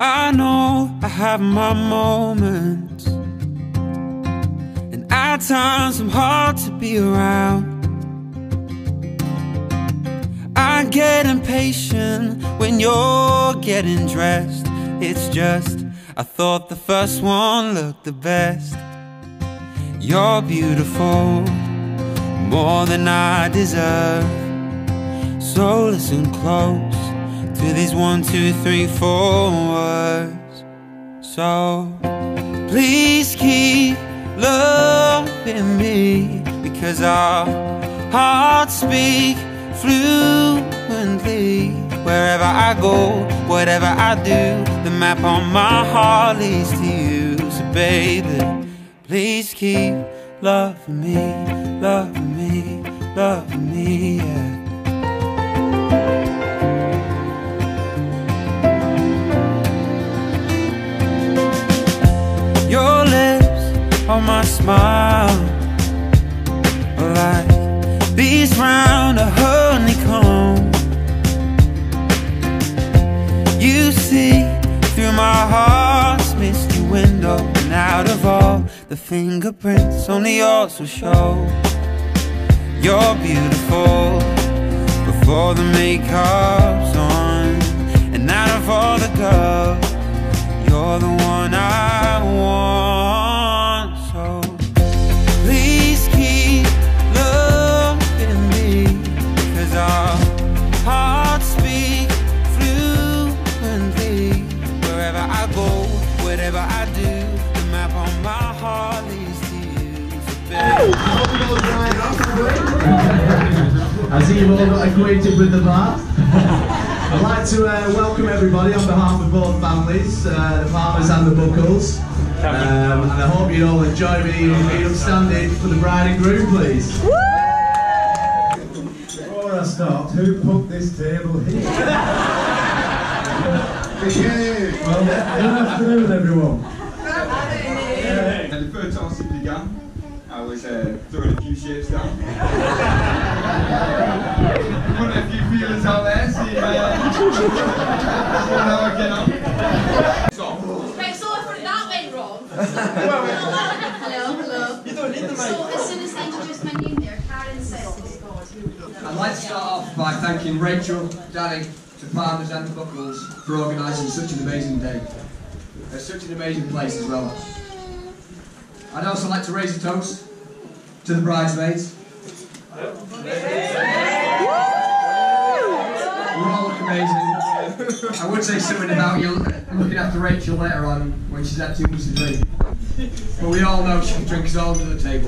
I know I have my moments, and at times I'm hard to be around. I get impatient when you're getting dressed. It's just, I thought the first one looked the best. You're beautiful, more than I deserve. So listen close to these 1, 2, 3, 4 words. So please keep loving me, because our hearts speak fluently. Wherever I go, whatever I do, the map on my heart leads to you. So baby, please keep loving me, loving me, loving me, yeah. Your lips on my smile are like bees round a honeycomb. You see through my heart's misty window, and out of all the fingerprints, only yours will show. You're beautiful before the makeup's on, and out of all the girls, you're the one I want. So please keep loving me, because our hearts speak fluently. Wherever I go, whatever I do, the map on my heart leads to you. So baby, I see you've all got acquainted with the bar. I'd like to welcome everybody on behalf of both families, the Palmers and the Buckles. And I hope you all enjoy being upstanding for the bride and groom, please. Before I start, who put this table here? Well, good afternoon, everyone. And the first time it began, I was throwing a few shapes down. Putting a few feelers out there, see how I get on. Right, so if that went wrong. Hello. You don't need the mic. So as soon as I introduce my name there, Karen says it's God. I'd like to start off by thanking Rachel, Danny, the Palmers and the Buckles for organising such an amazing day. It's such an amazing place as well. I'd also like to raise a toast to the bridesmaids. You all look amazing. I would say something about you looking after Rachel later on when she's had too much to drink. But we all know she can drink us all to the table.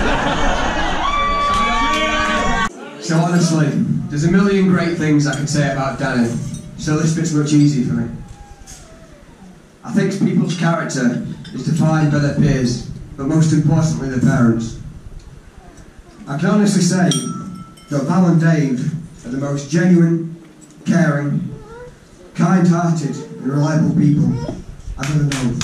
So honestly, there's a million great things I can say about Danny, so this bit's much easier for me. I think people's character is defined by their peers, but most importantly their parents. I can honestly say that Val and Dave are the most genuine, caring, kind-hearted and reliable people I've ever known.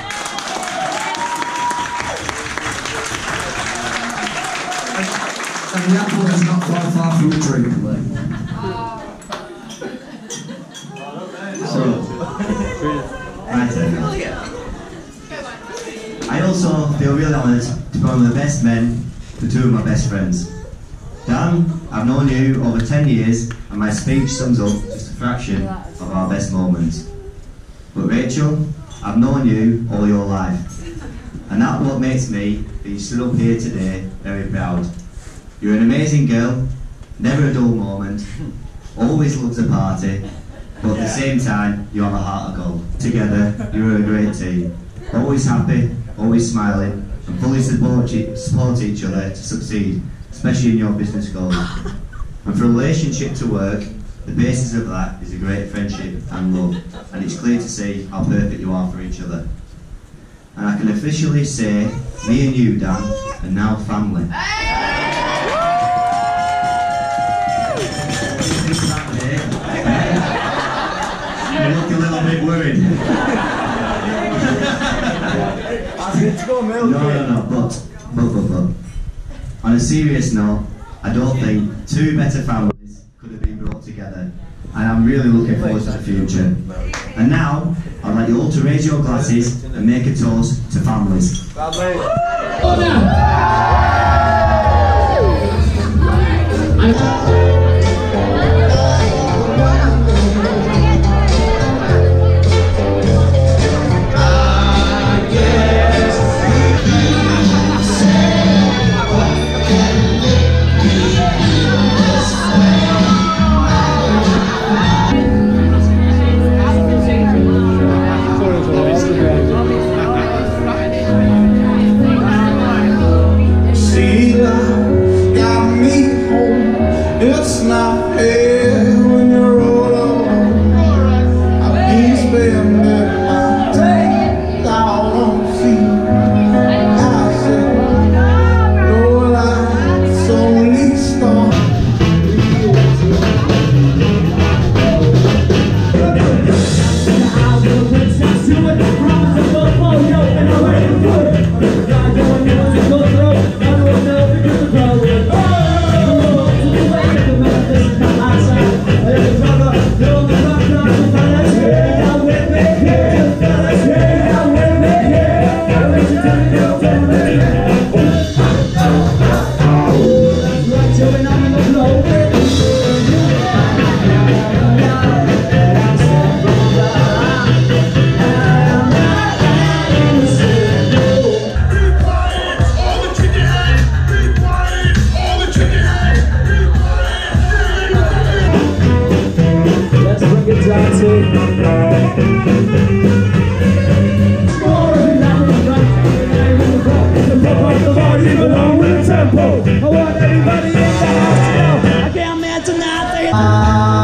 And the apple does not fall far from the tree. I also feel really honoured to be one of the best men to two of my best friends. Dan, I've known you over 10 years, and my speech sums up just a fraction of our best moments. But Rachel, I've known you all your life, and that's what makes me, being stood up here today, very proud. You're an amazing girl, never a dull moment, always loves a party, but at the same time, you have a heart of gold. Together, you're a great team. Always happy, always smiling, and fully support each other to succeed, especially in your business goals. And for a relationship to work, the basis of that is a great friendship and love, and it's clear to see how perfect you are for each other. And I can officially say, me and you, Dan, are now family. You look a little bit worried. No, but on a serious note, I don't think two better families could have been brought together, and I'm really looking forward to the future. And now, I'd like you all to raise your glasses and make a toast to families. It's not here when you're all alone. I've been spending my day down on the sea. I said, no life's only start. I want everybody in the house to know I can't man tonight.